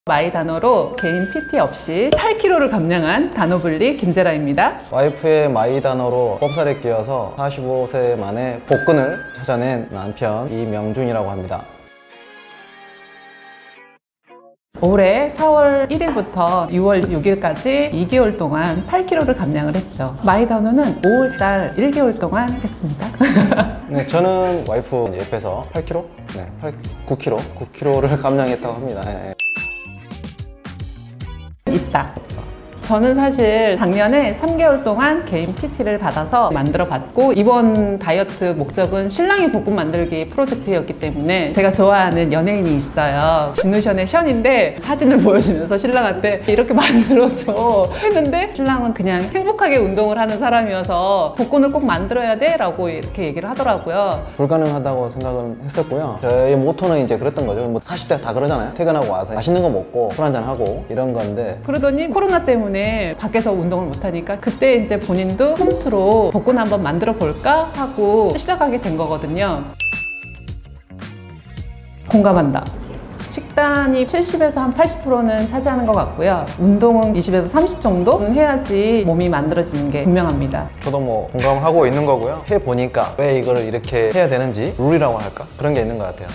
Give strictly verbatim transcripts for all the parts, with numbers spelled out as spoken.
마이 다노로 개인 피티 없이 팔 킬로그램를 감량한 다노블리 김재라입니다. 와이프의 마이 다노로 꼽살에 끼어서 사십오 세 만에 복근을 찾아낸 남편 이명준이라고 합니다. 올해 사월 일일부터 유월 육일까지 이 개월 동안 팔 킬로그램를 감량을 했죠. 마이 다노는 오월달 일 개월 동안 했습니다. 네, 저는 와이프 옆에서 팔 킬로그램? 네, 팔, 구 킬로그램? 구 킬로그램를 감량했다고 합니다. 네. 있다. 저는 사실 작년에 삼 개월 동안 개인 피티를 받아서 만들어 봤고, 이번 다이어트 목적은 신랑이 복근 만들기 프로젝트였기 때문에 제가 좋아하는 연예인이 있어요. 진우션의 션인데 사진을 보여주면서 신랑한테 이렇게 만들어줘 했는데, 신랑은 그냥 행복하게 운동을 하는 사람이어서 복근을 꼭 만들어야 돼 라고 이렇게 얘기를 하더라고요. 불가능하다고 생각은 했었고요. 저의 모토는 이제 그랬던 거죠. 뭐 사십 대 다 그러잖아요. 퇴근하고 와서 맛있는 거 먹고 술 한잔 하고 이런 건데, 그러더니 코로나 때문에 밖에서 운동을 못하니까 그때 이제 본인도 홈트로 복근 한번 만들어 볼까 하고 시작하게 된 거거든요. 공감한다. 식단이 칠십에서 한 팔십 퍼센트는 차지하는 것 같고요. 운동은 이십에서 삼십 정도는 해야지 몸이 만들어지는 게 분명합니다. 저도 뭐 공감하고 있는 거고요. 해보니까 왜 이거를 이렇게 해야 되는지 룰이라고 할까? 그런 게 있는 것 같아요.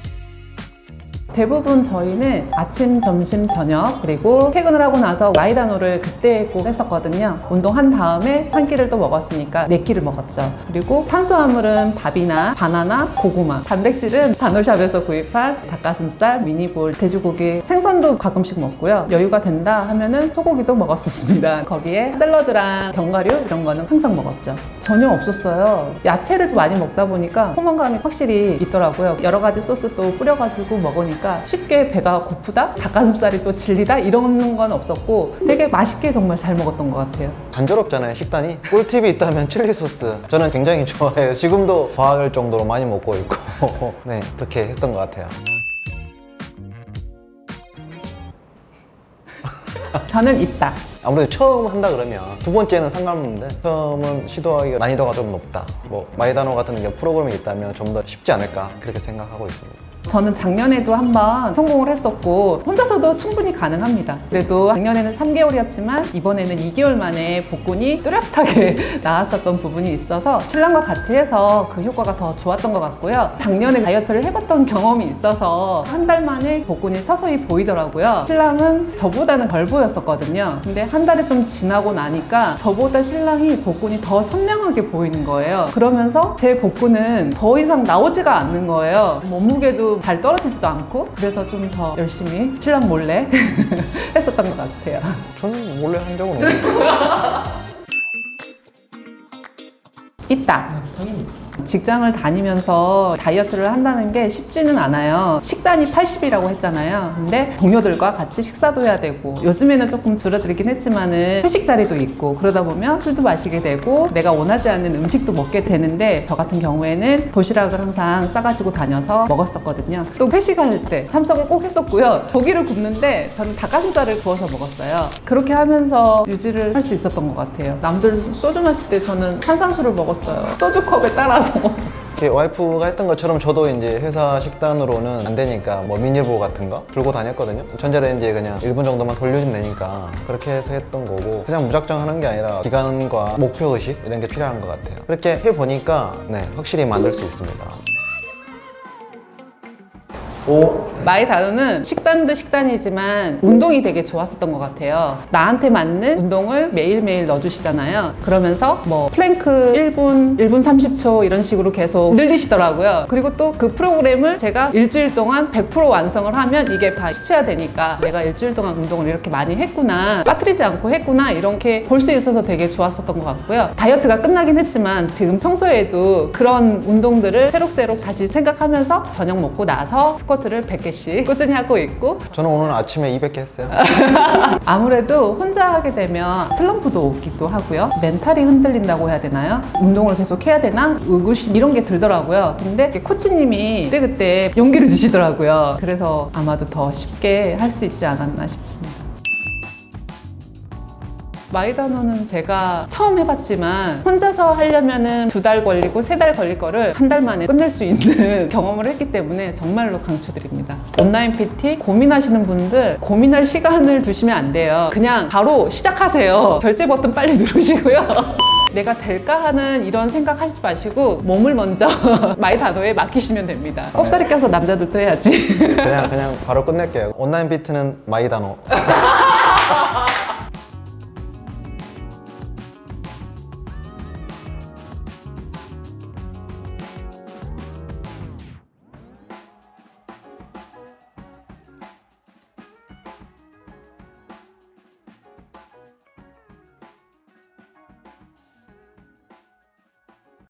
대부분 저희는 아침, 점심, 저녁 그리고 퇴근을 하고 나서 마이 다노를 그때 꼭 했었거든요. 운동한 다음에 한 끼를 또 먹었으니까 네 끼를 먹었죠. 그리고 탄수화물은 밥이나 바나나, 고구마, 단백질은 다노샵에서 구입한 닭가슴살, 미니볼, 돼지고기, 생선도 가끔씩 먹고요. 여유가 된다 하면은 소고기도 먹었었습니다. 거기에 샐러드랑 견과류 이런 거는 항상 먹었죠. 전혀 없었어요. 야채를 많이 먹다 보니까 포만감이 확실히 있더라고요. 여러 가지 소스 또 뿌려가지고 먹으니까 쉽게 배가 고프다? 닭가슴살이 또 질리다? 이런 건 없었고 되게 맛있게 정말 잘 먹었던 것 같아요. 간절없잖아요, 식단이. 꿀팁이 있다면 칠리 소스. 저는 굉장히 좋아해요. 지금도 과할 정도로 많이 먹고 있고 네, 그렇게 했던 것 같아요. 저는 있다. 아무래도 처음 한다 그러면 두 번째는 상관없는데, 처음은 시도하기가 난이도가 좀 높다. 뭐 마이 다노 같은 게 프로그램이 있다면 좀 더 쉽지 않을까 그렇게 생각하고 있습니다. 저는 작년에도 한번 성공을 했었고 혼자서도 충분히 가능합니다. 그래도 작년에는 삼 개월이었지만 이번에는 이 개월 만에 복근이 뚜렷하게 나왔었던 부분이 있어서 신랑과 같이 해서 그 효과가 더 좋았던 것 같고요. 작년에 다이어트를 해봤던 경험이 있어서 한 달 만에 복근이 서서히 보이더라고요. 신랑은 저보다는 덜 보였었거든요. 근데 한 달이 좀 지나고 나니까 저보다 신랑이 복근이 더 선명하게 보이는 거예요. 그러면서 제 복근은 더 이상 나오지가 않는 거예요. 몸무게도 잘 떨어지지도 않고, 그래서 좀 더 열심히 신랑 몰래 했었던 것 같아요. 저는 몰래 한 적은 없는데. 있다. 직장을 다니면서 다이어트를 한다는 게 쉽지는 않아요. 식단이 팔십이라고 했잖아요. 근데 동료들과 같이 식사도 해야 되고, 요즘에는 조금 줄어들긴 했지만은 회식 자리도 있고, 그러다 보면 술도 마시게 되고 내가 원하지 않는 음식도 먹게 되는데, 저 같은 경우에는 도시락을 항상 싸가지고 다녀서 먹었었거든요. 또 회식할 때 참석을 꼭 했었고요. 고기를 굽는데 저는 닭가슴살을 구워서 먹었어요. 그렇게 하면서 유지를 할 수 있었던 것 같아요. 남들 소주 마실 때 저는 탄산수를 먹었어요. 소주컵에 따라서. 이렇게 와이프가 했던 것처럼 저도 이제 회사 식단으로는 안 되니까 뭐 미니볼 같은 거 들고 다녔거든요. 전자레인지에 그냥 일 분 정도만 돌려주면 되니까 그렇게 해서 했던 거고, 그냥 무작정 하는 게 아니라 기간과 목표의식 이런 게 필요한 것 같아요. 그렇게 해보니까 네, 확실히 만들 수 있습니다. 오. 마이 다노는 식단도 식단이지만 운동이 되게 좋았었던 것 같아요. 나한테 맞는 운동을 매일매일 넣어주시잖아요. 그러면서 뭐 플랭크 일 분, 일 분 삼십 초 이런 식으로 계속 늘리시더라고요. 그리고 또 그 프로그램을 제가 일주일 동안 백 퍼센트 완성을 하면 이게 다 수치화 되니까 내가 일주일 동안 운동을 이렇게 많이 했구나, 빠뜨리지 않고 했구나, 이렇게 볼 수 있어서 되게 좋았었던 것 같고요. 다이어트가 끝나긴 했지만 지금 평소에도 그런 운동들을 새록새록 다시 생각하면서 저녁 먹고 나서 스쿼트를 백 개씩 꾸준히 하고 있고, 저는 오늘 아침에 이백 개 했어요. 아무래도 혼자 하게 되면 슬럼프도 오기도 하고요. 멘탈이 흔들린다고 해야 되나요? 운동을 계속 해야 되나? 의구심 이런 게 들더라고요. 근데 코치님이 그때그때 용기를 주시더라고요. 그래서 아마도 더 쉽게 할 수 있지 않았나 싶습니다. 마이다노는 제가 처음 해봤지만 혼자서 하려면은 두 달 걸리고 세 달 걸릴 거를 한 달 만에 끝낼 수 있는 경험을 했기 때문에 정말로 강추드립니다. 온라인 피티 고민하시는 분들 고민할 시간을 두시면 안 돼요. 그냥 바로 시작하세요. 결제 버튼 빨리 누르시고요. 내가 될까 하는 이런 생각 하시지 마시고 몸을 먼저 마이다노에 맡기시면 됩니다. 꼽사리 껴서 남자들도 해야지. 그냥 그냥 바로 끝낼게요. 온라인 피트는 마이다노.